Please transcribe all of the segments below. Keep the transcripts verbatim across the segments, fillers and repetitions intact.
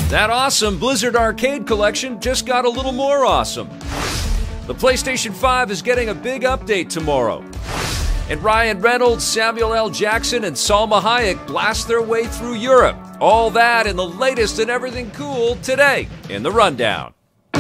That awesome Blizzard Arcade collection just got a little more awesome. The PlayStation five is getting a big update tomorrow. And Ryan Reynolds, Samuel L. Jackson, and Salma Hayek blast their way through Europe. All that and the latest and everything cool today in the Rundown.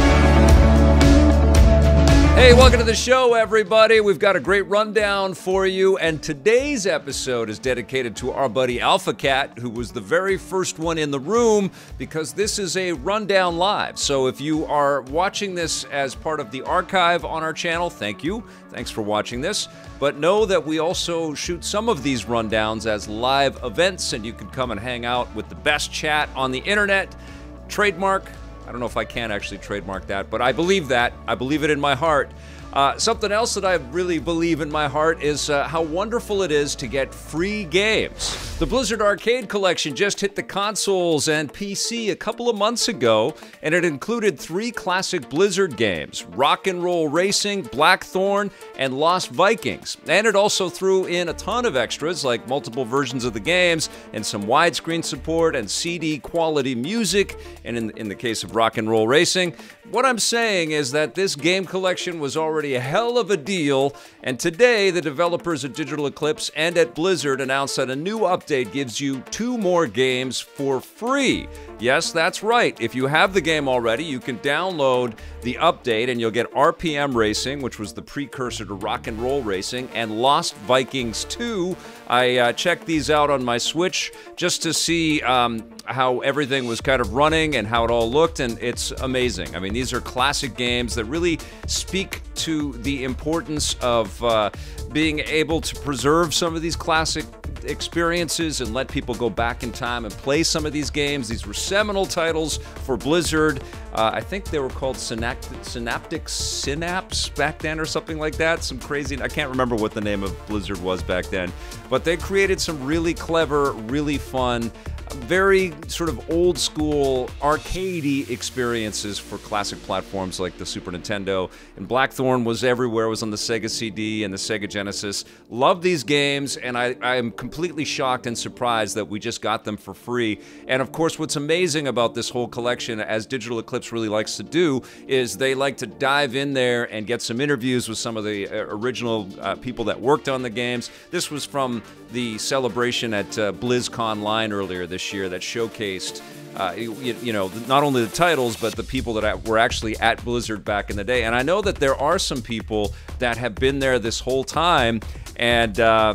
Hey, welcome to the show, everybody. We've got a great rundown for you, and today's episode is dedicated to our buddy Alpha Cat, who was the very first one in the room, because this is a Rundown Live. So if you are watching this as part of the archive on our channel, thank you. Thanks for watching this. But know that we also shoot some of these rundowns as live events, and you can come and hang out with the best chat on the internet. Trademark. I don't know if I can actually trademark that, but I believe that. I believe it in my heart. Uh, something else that I really believe in my heart is uh, how wonderful it is to get free games. The Blizzard Arcade Collection just hit the consoles and P C a couple of months ago, and it included three classic Blizzard games, Rock and Roll Racing, Blackthorn, and Lost Vikings. And it also threw in a ton of extras like multiple versions of the games and some widescreen support and C D quality music, and in, in the case of Rock and Roll Racing, what I'm saying is that this game collection was already a hell of a deal, and today the developers at Digital Eclipse and at Blizzard announced that a new update gives you two more games for free. Yes, that's right. If you have the game already, you can download the update and you'll get R P M Racing, which was the precursor to Rock and Roll Racing, and Lost Vikings two. I uh, checked these out on my Switch just to see um, how everything was kind of running and how it all looked, and it's amazing. I mean, these are classic games that really speak to the importance of uh, being able to preserve some of these classic experiences and let people go back in time and play some of these games. These were seminal titles for Blizzard. Uh, I think they were called Synapt Synaptic Synapse back then or something like that. Some crazy, I can't remember what the name of Blizzard was back then. But they created some really clever, really fun, very sort of old school arcadey experiences for classic platforms like the Super Nintendo. And Blackthorn was everywhere, was on the Sega C D and the Sega Genesis. Love these games, and I, I am completely shocked and surprised that we just got them for free. And of course, what's amazing about this whole collection, as Digital Eclipse really likes to do, is they like to dive in there and get some interviews with some of the uh, original uh, people that worked on the games. This was from the celebration at uh, BlizzConline earlier this year that showcased, uh, you, you know, not only the titles, but the people that were actually at Blizzard back in the day. And I know that there are some people that have been there this whole time, and uh,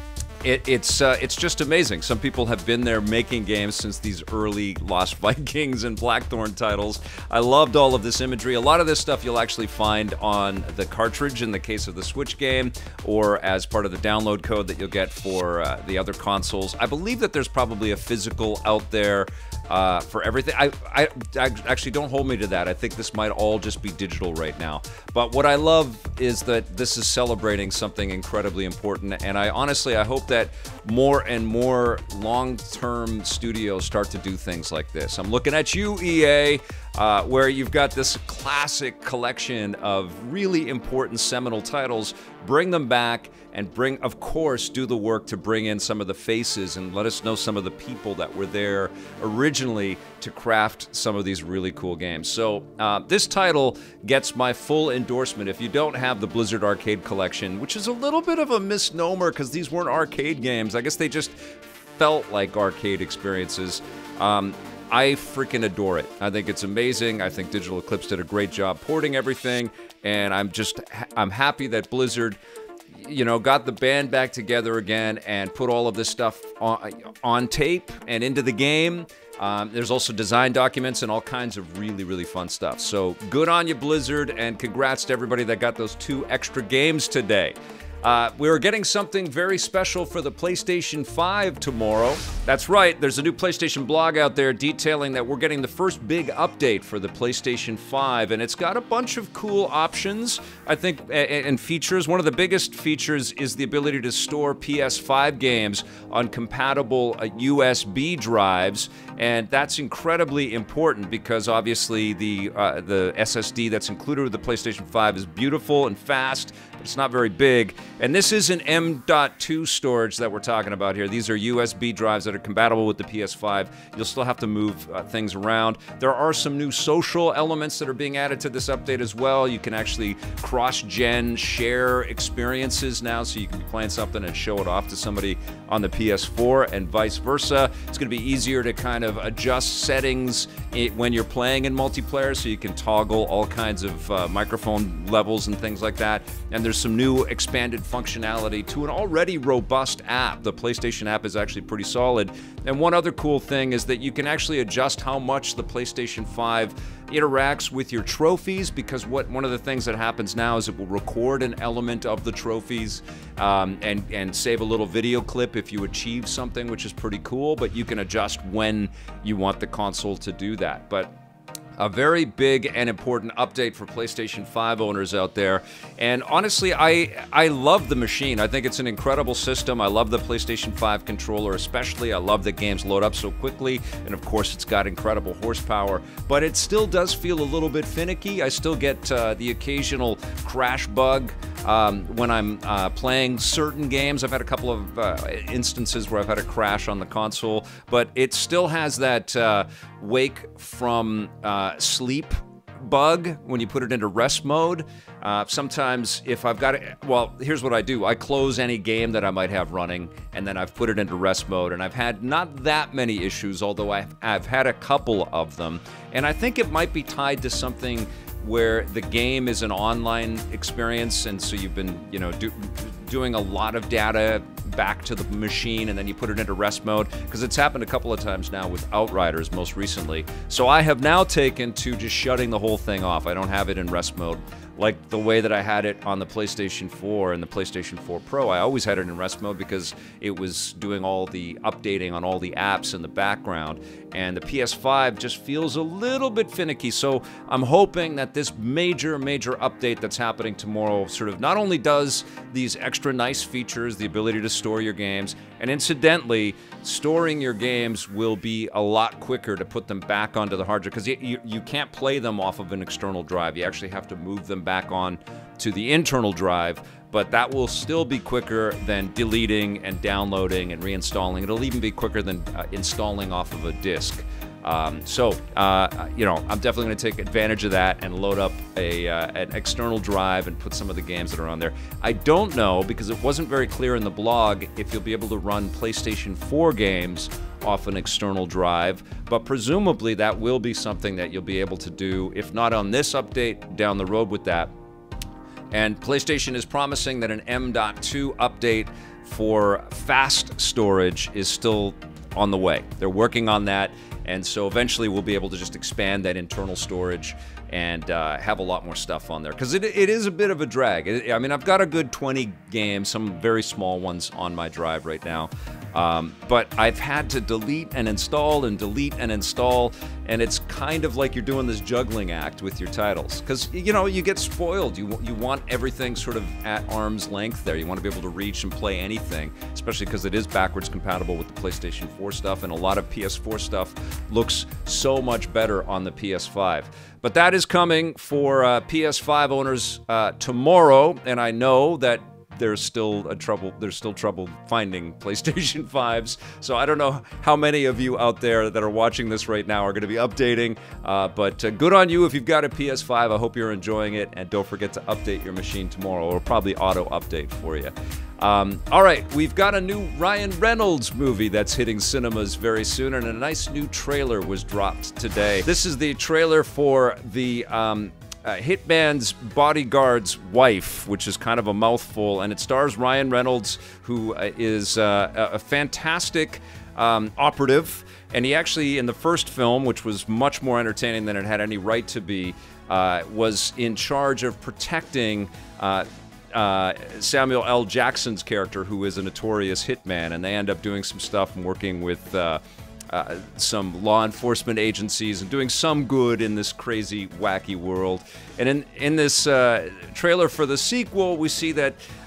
It, it's uh, it's just amazing. Some people have been there making games since these early Lost Vikings and Blackthorn titles. I loved all of this imagery. A lot of this stuff you'll actually find on the cartridge in the case of the Switch game, or as part of the download code that you'll get for uh, the other consoles. I believe that there's probably a physical out there uh, for everything. I, I, I actually, don't hold me to that. I think this might all just be digital right now. But what I love is that this is celebrating something incredibly important, and I honestly, I hope that that more and more long-term studios start to do things like this. I'm looking at you, E A, uh, where you've got this classic collection of really important seminal titles. Bring them back and bring, of course, do the work to bring in some of the faces and let us know some of the people that were there originally to craft some of these really cool games. So uh, this title gets my full endorsement. If you don't have the Blizzard Arcade Collection, which is a little bit of a misnomer because these weren't arcade games, I guess they just felt like arcade experiences. Um, I freaking adore it. I think it's amazing. I think Digital Eclipse did a great job porting everything, and I'm just I'm happy that Blizzard, you know, got the band back together again and put all of this stuff on, on tape and into the game. Um, there's also design documents and all kinds of really, really fun stuff. So good on you, Blizzard, and congrats to everybody that got those two extra games today. Uh, we're getting something very special for the PlayStation five tomorrow. That's right, there's a new PlayStation blog out there detailing that we're getting the first big update for the PlayStation five, and it's got a bunch of cool options, I think, and features. One of the biggest features is the ability to store P S five games on compatible uh, U S B drives, and that's incredibly important because obviously the, uh, the S S D that's included with the PlayStation five is beautiful and fast, It's not very big. And this is an M dot two storage that we're talking about here. These are U S B drives that are compatible with the P S five. You'll still have to move uh, things around. There are some new social elements that are being added to this update as well. You can actually cross-gen share experiences now, so you can be playing something and show it off to somebody on the P S four and vice versa. It's going to be easier to kind of adjust settings when you're playing in multiplayer, so you can toggle all kinds of uh, microphone levels and things like that. And there's some new expanded functionality to an already robust app. The PlayStation app is actually pretty solid. And one other cool thing is that you can actually adjust how much the PlayStation five interacts with your trophies, because what one of the things that happens now is it will record an element of the trophies um, and, and save a little video clip if you achieve something, which is pretty cool, but you can adjust when you want the console to do that. But a very big and important update for PlayStation five owners out there. And honestly, I I love the machine. I think it's an incredible system. I love the PlayStation five controller especially. I love that games load up so quickly. And of course, it's got incredible horsepower. But it still does feel a little bit finicky. I still get uh, the occasional crash bug um, when I'm uh, playing certain games. I've had a couple of uh, instances where I've had a crash on the console. But it still has that uh, wake from uh, sleep bug when you put it into rest mode. Uh, sometimes if I've got it, well, here's what I do. I close any game that I might have running, and then I've put it into rest mode, and I've had not that many issues, although I've, I've had a couple of them. And I think it might be tied to something where the game is an online experience, and so you've been, you know, do, doing a lot of data back to the machine, and then you put it into rest mode, because it's happened a couple of times now with Outriders most recently. So I have now taken to just shutting the whole thing off. I don't have it in rest mode like the way that I had it on the PlayStation four and the PlayStation four Pro. I always had it in rest mode because it was doing all the updating on all the apps in the background, and the P S five just feels a little bit finicky. So I'm hoping that this major, major update that's happening tomorrow sort of not only does these extra nice features, the ability to store your games, and incidentally, storing your games will be a lot quicker to put them back onto the hard drive, because you, you, you can't play them off of an external drive. You actually have to move them back on to the internal drive, but that will still be quicker than deleting and downloading and reinstalling. It'll even be quicker than uh, installing off of a disk. Um, so, uh, you know, I'm definitely going to take advantage of that and load up a, uh, an external drive and put some of the games that are on there. I don't know, because it wasn't very clear in the blog, if you'll be able to run PlayStation four games off an external drive, but presumably that will be something that you'll be able to do, if not on this update, down the road with that. And PlayStation is promising that an M dot two update for fast storage is still on the way. They're working on that, and so eventually we'll be able to just expand that internal storage and uh, have a lot more stuff on there, because it, it is a bit of a drag. It, I mean, I've got a good twenty games, some very small ones on my drive right now, um, but I've had to delete and install and delete and install, and it's kind of like you're doing this juggling act with your titles, because, you know, you get spoiled. You, you want everything sort of at arm's length there. You want to be able to reach and play anything, especially because it is backwards compatible with the PlayStation four stuff, and a lot of P S four stuff looks so much better on the P S five. But that is coming for uh, P S five owners uh, tomorrow, and I know that there's still a trouble. There's still trouble finding PlayStation fives. So I don't know how many of you out there that are watching this right now are going to be updating. Uh, but uh, good on you if you've got a P S five. I hope you're enjoying it, and don't forget to update your machine tomorrow, or probably auto update for you. Um, all right, we've got a new Ryan Reynolds movie that's hitting cinemas very soon, and a nice new trailer was dropped today. This is the trailer for the um, uh, Hitman's Bodyguard's Wife, which is kind of a mouthful, and it stars Ryan Reynolds, who uh, is uh, a fantastic um, operative, and he actually, in the first film, which was much more entertaining than it had any right to be, uh, was in charge of protecting uh, Uh, Samuel L. Jackson's character, who is a notorious hitman, and they end up doing some stuff and working with uh, uh, some law enforcement agencies and doing some good in this crazy, wacky world. And in, in this uh, trailer for the sequel, we see that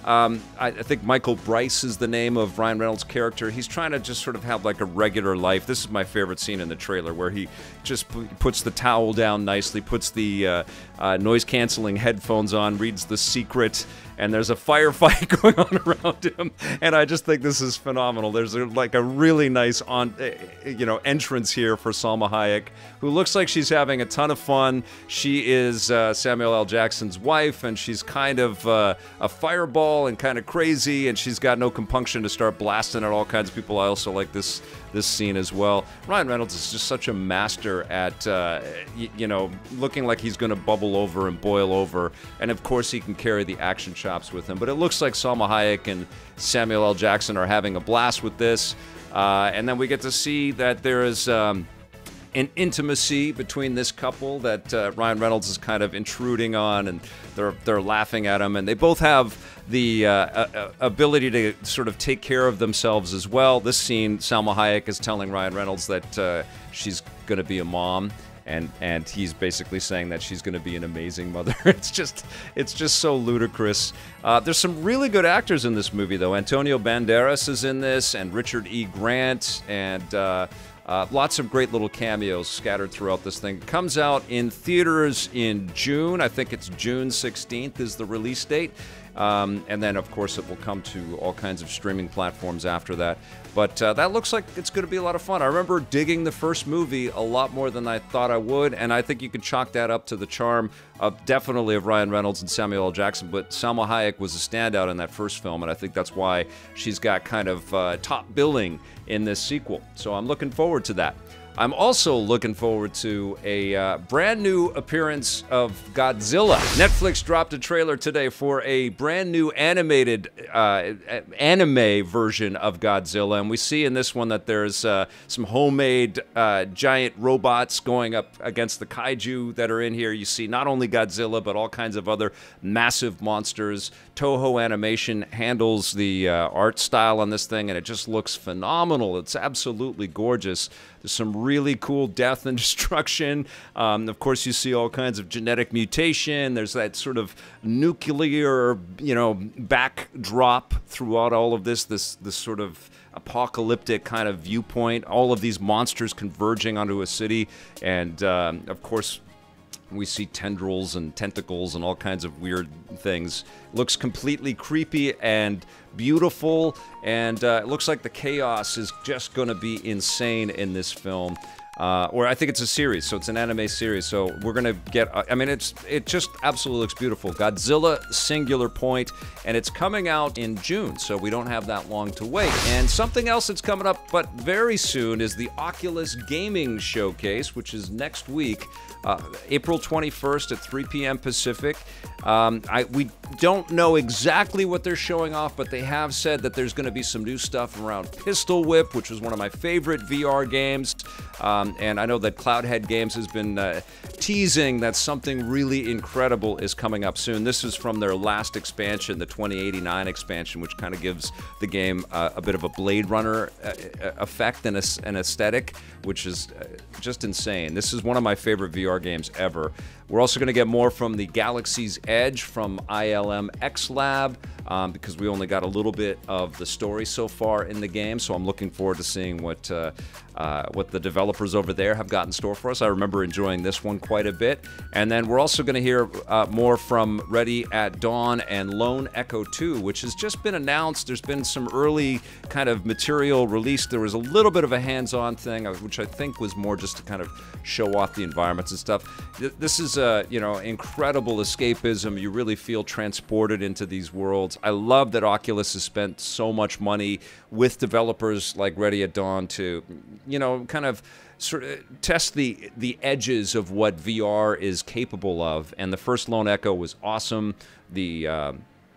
Um, I, I think Michael Bryce is the name of Ryan Reynolds' character. He's trying to just sort of have like a regular life. This is my favorite scene in the trailer, where he just p puts the towel down nicely, puts the uh, uh, noise-canceling headphones on, reads The Secret, and there's a firefight going on around him. And I just think this is phenomenal. There's a, like a really nice on, you know, entrance here for Salma Hayek, who looks like she's having a ton of fun. She is uh, Samuel L. Jackson's wife, and she's kind of uh, a fireball and kind of crazy, and she's got no compunction to start blasting at all kinds of people. I also like this this scene as well. Ryan Reynolds is just such a master at, uh, you know, looking like he's going to bubble over and boil over, and of course he can carry the action chops with him. But it looks like Salma Hayek and Samuel L. Jackson are having a blast with this, uh, and then we get to see that there is Um, an intimacy between this couple that uh, Ryan Reynolds is kind of intruding on, and they're they're laughing at him, and they both have the uh, uh, ability to sort of take care of themselves as well. This scene, Salma Hayek is telling Ryan Reynolds that uh, she's going to be a mom, and and he's basically saying that she's going to be an amazing mother. It's just it's just so ludicrous. Uh, there's some really good actors in this movie, though. Antonio Banderas is in this, and Richard E. Grant, and uh, Uh, lots of great little cameos scattered throughout this thing. Comes out in theaters in June. I think it's June sixteenth is the release date. Um, and then, of course, it will come to all kinds of streaming platforms after that. But uh, that looks like it's going to be a lot of fun. I remember digging the first movie a lot more than I thought I would, and I think you could chalk that up to the charm of definitely of Ryan Reynolds and Samuel L. Jackson. But Salma Hayek was a standout in that first film, and I think that's why she's got kind of uh, top billing in this sequel. So I'm looking forward to that. I'm also looking forward to a uh, brand new appearance of Godzilla. Netflix dropped a trailer today for a brand new animated uh, anime version of Godzilla, and we see in this one that there's uh, some homemade uh, giant robots going up against the kaiju that are in here. You see not only Godzilla, but all kinds of other massive monsters. Toho Animation handles the uh, art style on this thing, and it just looks phenomenal. It's absolutely gorgeous. There's some really cool death and destruction. Um, of course, you see all kinds of genetic mutation. There's that sort of nuclear, you know, backdrop throughout all of this, this, this sort of apocalyptic kind of viewpoint. All of these monsters converging onto a city. And, um, of course, we see tendrils and tentacles and all kinds of weird things. Looks completely creepy and beautiful, and uh, it looks like the chaos is just going to be insane in this film. Uh, or I think it's a series, so it's an anime series. So we're gonna get. Uh, I mean, it's it just absolutely looks beautiful. Godzilla Singular Point, and it's coming out in June, so we don't have that long to wait. And something else that's coming up, but very soon, is the Oculus Gaming Showcase, which is next week, uh, April twenty-first at three p m Pacific. Um, I we don't know exactly what they're showing off, but they have said that there's going to be some new stuff around Pistol Whip, which was one of my favorite V R games. Um, and I know that Cloudhead Games has been uh, teasing that something really incredible is coming up soon. This is from their last expansion, the twenty eighty-nine expansion, which kind of gives the game uh, a bit of a Blade Runner uh, effect and an aesthetic, which is uh, just insane. This is one of my favorite V R games ever. We're also going to get more from the Galaxy's Edge from I L M X Lab, um, because we only got a little bit of the story so far in the game, so I'm looking forward to seeing what uh, uh, what the developers over there have got in store for us. I remember enjoying this one quite a bit. And then we're also going to hear uh, more from Ready at Dawn and Lone Echo two, which has just been announced. There's been some early kind of material released. There was a little bit of a hands-on thing, which I think was more just to kind of show off the environments and stuff. This is Uh, you know, incredible escapism. You really feel transported into these worlds. I love that Oculus has spent so much money with developers like Ready at Dawn to, you know, kind of sort of test the the edges of what V R is capable of. And the first Lone Echo was awesome. The uh,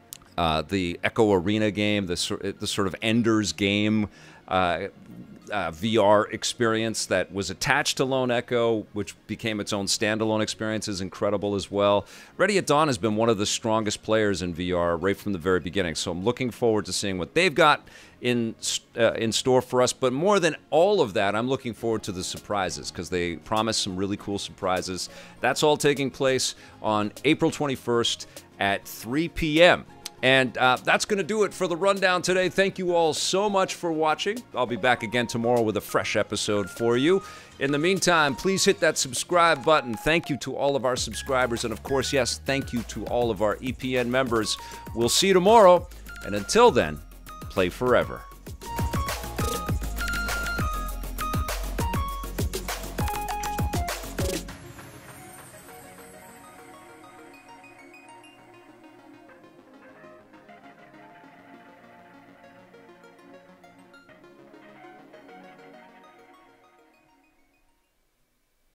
uh, the Echo Arena game, the sort the sort of Ender's game. Uh, Uh, V R experience that was attached to Lone Echo, which became its own standalone experience, is incredible as well. Ready at Dawn has been one of the strongest players in V R right from the very beginning, so I'm looking forward to seeing what they've got in uh, in store for us. But more than all of that, I'm looking forward to the surprises, because they promise some really cool surprises. That's all taking place on April twenty-first at three p m And uh, that's going to do it for the rundown today. Thank you all so much for watching. I'll be back again tomorrow with a fresh episode for you. In the meantime, please hit that subscribe button. Thank you to all of our subscribers. And of course, yes, thank you to all of our E P N members. We'll see you tomorrow. And until then, play forever.